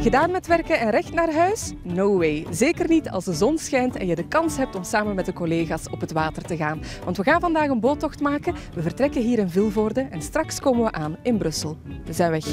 Gedaan met werken en recht naar huis? No way. Zeker niet als de zon schijnt en je de kans hebt om samen met de collega's op het water te gaan. Want we gaan vandaag een boottocht maken. We vertrekken hier in Vilvoorde en straks komen we aan in Brussel. We zijn weg.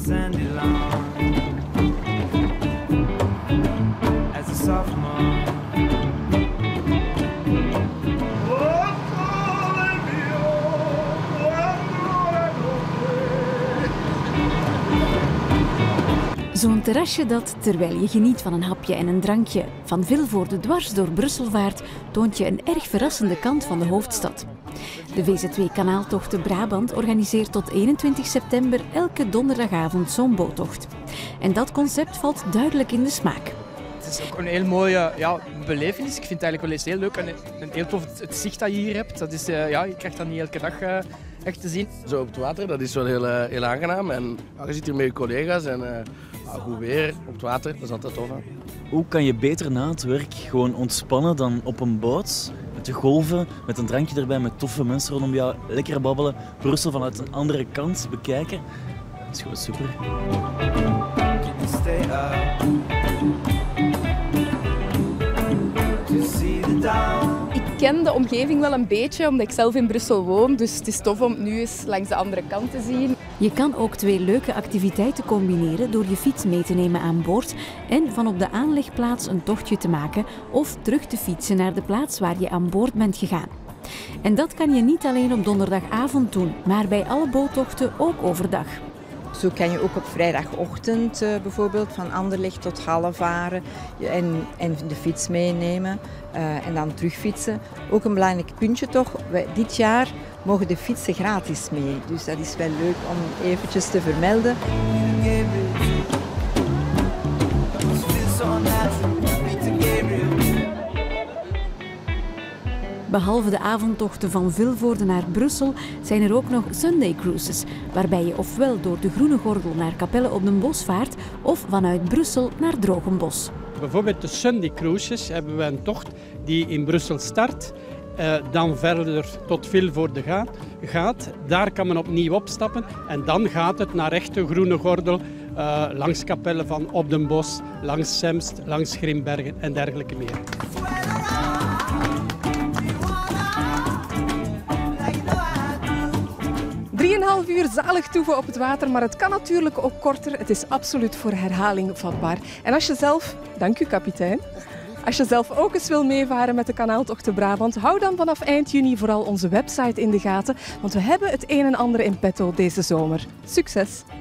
Zo'n terrasje dat, terwijl je geniet van een hapje en een drankje, van Vilvoorde dwars door Brussel vaart, toont je een erg verrassende kant van de hoofdstad. De VZW Kanaaltochten Brabant organiseert tot 21 september elke donderdagavond zo'n boottocht. En dat concept valt duidelijk in de smaak. Het is ook een heel mooie belevenis. Ik vind het eigenlijk wel eens heel leuk en heel tof het zicht dat je hier hebt. Dat is, je krijgt dat niet elke dag echt te zien. Zo op het water, dat is wel heel aangenaam. En je zit hier met je collega's en goed weer op het water, dat is altijd tof. Hè? Hoe kan je beter na het werk gewoon ontspannen dan op een boot? Met de golven, met een drankje erbij, met toffe mensen rondom jou, lekker babbelen, Brussel vanuit een andere kant bekijken. Dat is gewoon super. Ik ken de omgeving wel een beetje, omdat ik zelf in Brussel woon. Dus het is tof om het nu eens langs de andere kant te zien. Je kan ook twee leuke activiteiten combineren door je fiets mee te nemen aan boord en van op de aanlegplaats een tochtje te maken of terug te fietsen naar de plaats waar je aan boord bent gegaan. En dat kan je niet alleen op donderdagavond doen, maar bij alle boottochten ook overdag. Zo kan je ook op vrijdagochtend bijvoorbeeld van Anderlecht tot Halle varen en de fiets meenemen en dan terugfietsen. Ook een belangrijk puntje toch, dit jaar mogen de fietsen gratis mee. Dus dat is wel leuk om eventjes te vermelden. Behalve de avondtochten van Vilvoorde naar Brussel zijn er ook nog Sunday Cruises, waarbij je ofwel door de Groene Gordel naar Capelle op den Bosch vaart of vanuit Brussel naar Drogenbos. Bijvoorbeeld de Sunday Cruises hebben we een tocht die in Brussel start, dan verder tot Vilvoorde gaat. Daar kan men opnieuw opstappen en dan gaat het naar echte Groene Gordel, langs Capelle van op den Bosch, langs Semst, langs Grimbergen en dergelijke meer. 3,5 uur zalig toeven op het water, maar het kan natuurlijk ook korter. Het is absoluut voor herhaling vatbaar. En als je zelf, dank u kapitein, als je zelf ook eens wil meevaren met de Kanaaltochten Brabant, hou dan vanaf eind juni vooral onze website in de gaten, want we hebben het een en ander in petto deze zomer. Succes!